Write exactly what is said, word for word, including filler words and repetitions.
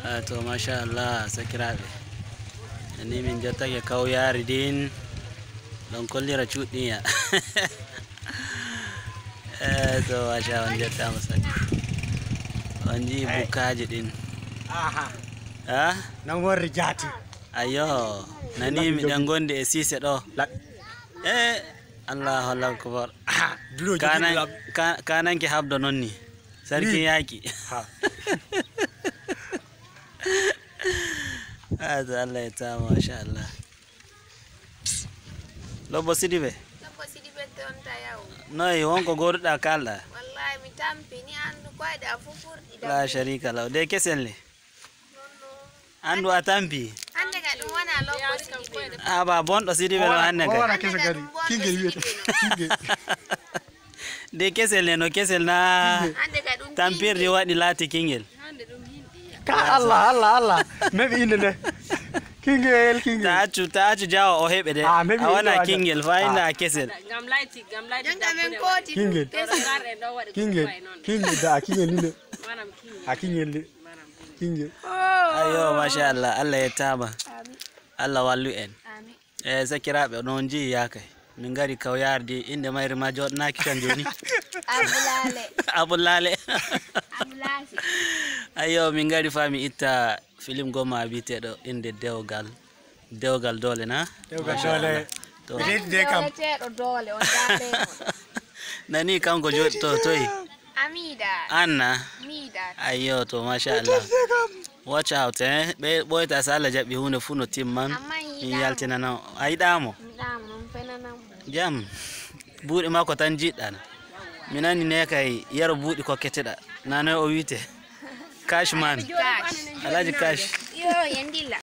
to masha Allah sakiraɓe ni min jottake kawyari din ɗon kollira cuɗɗiya eh to masha on jottama saki on ji bukkaji ɗin aha ha nan worri jati ayo nani miɗen gonde e sise ɗo eh Allahu akbar kanan kananke habdo nonni sarki yaki هذا الله يتامى ما شاء الله لو بسيدي به لو بسيدي به تون تايو ناي وانكو غوردا كالا والله متامبي ني اندو كويدا فوفور لا شريك له ده كسل لي اندو اتامبي ande ga dum wana lo bosidi be aba bon do sidi be lo hanne ga wala kesa gari kingel wiete kingel de kesel ne no kesel na ande ga dum tampirdi wadi lati kingel ka Allah Allah Allah mebi inde ne kingel kingel taaju taaju jawo o hebe de a wana kingel fa ina kesel gam layti gam layti janga men koti kingel kingel kingel da kingel ni manam kingel a kingel ni kingel ayo masha Allah Allah ya tama amin Allah wallu en amin eh sakirabe non ji yakay min gari kawyardi inde mayri ma jodnaki kan joni abulale abulale abulasi ayo min gari fami itta film goma biteɗo inde dewgal dewgal dole na dewgal dole to de kam teɗo dole on dale nani kanko jodi to toy amida anna mida ayo to masha Allah watch out eh be boyta sala jabbi hunde fu no timman in yaltina na aydamo dam non fenanam jam buudi mako tan jiddana minani ne kay yaro buudi ko keteda nana o wite cash man alaji cash yo yendilla